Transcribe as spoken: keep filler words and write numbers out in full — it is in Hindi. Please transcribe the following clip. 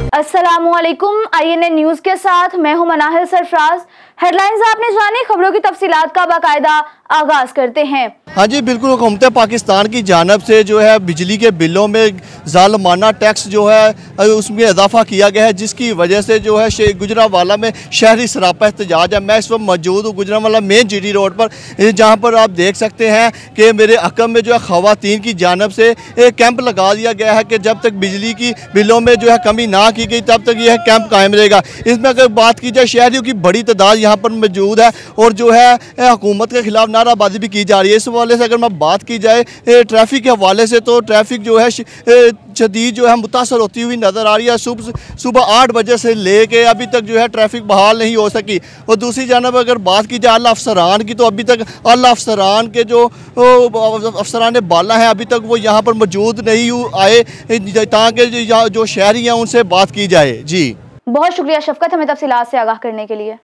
अस्सलामुअलैकुम, आई एन ए न्यूज़ के साथ मैं हूं मनाहिल सरफराज। हेडलाइंस आपने जानी, खबरों की तफसीलात का बाकायदा आगाज करते हैं। हाँ जी बिल्कुल, हुकूमत पाकिस्तान की जानब से जो है बिजली के बिलों में जालमाना टैक्स जो है उसमें इजाफा किया गया है, जिसकी वजह से जो है गुजरांवाला में शहरी सरापा एहतजाज है। मैं इस वक्त मौजूद हूँ Gujranwala main G D road पर, जहाँ पर आप देख सकते हैं कि मेरे हक़म में जो है ख़वातीन की जानब से एक कैंप लगा दिया गया है कि जब तक बिजली की बिलों में जो है कमी ना की गई तब तक यह कैंप कायम रहेगा। इसमें अगर बात की जाए, शहरियों की बड़ी तादाद यहाँ पर मौजूद है और जो है हुकूमत के खिलाफ नाराबाजी भी की जा रही है। इस हवाले से अगर मैं बात की जाए ट्रैफिक के हवाले से, तो ट्रैफिक जो है शदीद जो है मुतासर होती हुई नज़र आ रही है। सुबह सुबह आठ बजे से लेके अभी तक जो है ट्रैफिक बहाल नहीं हो सकी। और दूसरी जानब अगर बात की जाए आला अफसरान की, तो अभी तक आला अफसरान के जो अफसरान बाला हैं अभी तक वो यहाँ पर मौजूद नहीं आए, ताकि जो शहरी हैं उनसे बात की जाए। जी बहुत शुक्रिया शफकत, हमें तफसीलात से आगाह करने के लिए।